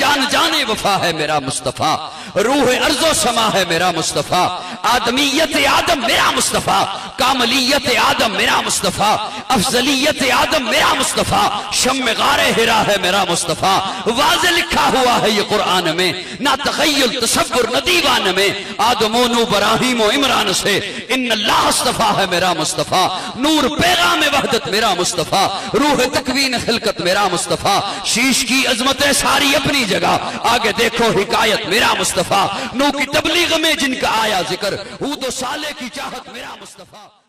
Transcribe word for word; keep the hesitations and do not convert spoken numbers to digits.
जान जाने वफा है मेरा मुस्तफ़ा, रूह अर्ज़ो समा है मेरा मुस्तफ़ा, आदमीयत आदम मेरा मुस्तफ़ा, कामलियत आदम मेरा मुस्तफ़ा, अफजलियत आदम मेरा मुस्तफ़ा, शम्म गारे हिरा है मेरा मुस्तफ़ा। वाज़े लिखा हुआ है ये कुरान में, ना तख़य्युल तसव्वुर न दीवान में, आदमो नू इब्राहीम व इमरान से इन्नल्लाह इस्तफ़ा है मेरा मुस्तफ़ा, नूर पैगाम वहदत मेरा मुस्तफ़ा, रूह तकवीन खिलकत मेरा मुस्तफ़ा, शीश की अजमतें सारी अपनी जगह, आगे देखो हिकायत मेरा मुस्तफ़ा, नू की तबलीग में जिनका आया जिक्र, हूद व साले की चाहत मेरा मुस्तफ़ा।